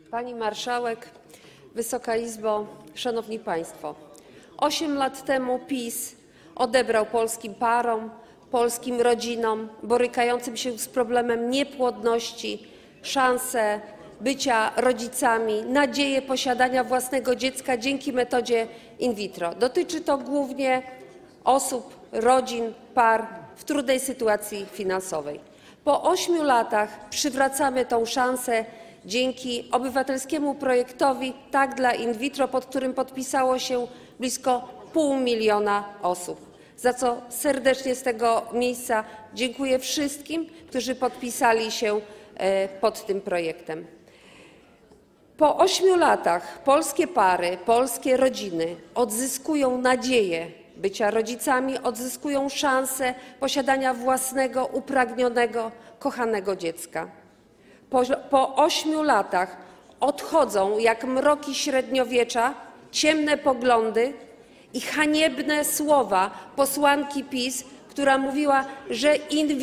Pani Marszałek, Wysoka Izbo, Szanowni Państwo! 8 lat temu PiS odebrał polskim parom, polskim rodzinom borykającym się z problemem niepłodności szansę bycia rodzicami, nadzieję posiadania własnego dziecka dzięki metodzie in vitro. Dotyczy to głównie osób, rodzin, par w trudnej sytuacji finansowej. Po 8 latach przywracamy tę szansę dzięki obywatelskiemu projektowi „Tak dla in vitro”, pod którym podpisało się blisko 500 000 osób, za co serdecznie z tego miejsca dziękuję wszystkim, którzy podpisali się pod tym projektem. Po 8 latach polskie pary, polskie rodziny odzyskują nadzieję bycia rodzicami, odzyskują szansę posiadania własnego, upragnionego, kochanego dziecka. Po 8 latach odchodzą jak mroki średniowiecza ciemne poglądy i haniebne słowa posłanki PiS, która mówiła, że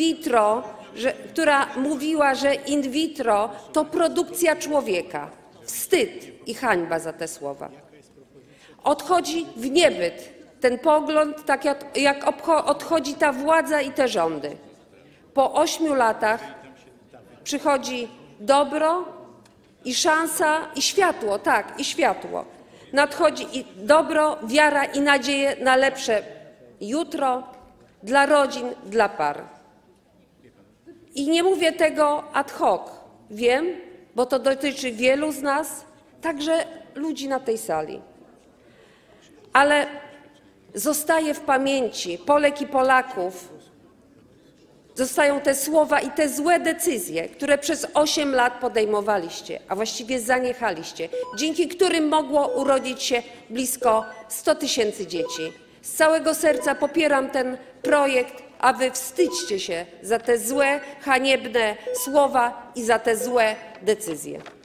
in vitro to produkcja człowieka. Wstyd i hańba za te słowa. Odchodzi w niebyt ten pogląd, tak jak odchodzi ta władza i te rządy. Po 8 latach przychodzi dobro i szansa, i światło, tak, i światło. Nadchodzi i dobro, wiara i nadzieję na lepsze jutro dla rodzin, dla par. I nie mówię tego ad hoc. Wiem, bo to dotyczy wielu z nas, także ludzi na tej sali. Ale zostaje w pamięci Polek i Polaków, zostają te słowa i te złe decyzje, które przez 8 lat podejmowaliście, a właściwie zaniechaliście, dzięki którym mogło urodzić się blisko 100 000 dzieci. Z całego serca popieram ten projekt, a wy wstydźcie się za te złe, haniebne słowa i za te złe decyzje.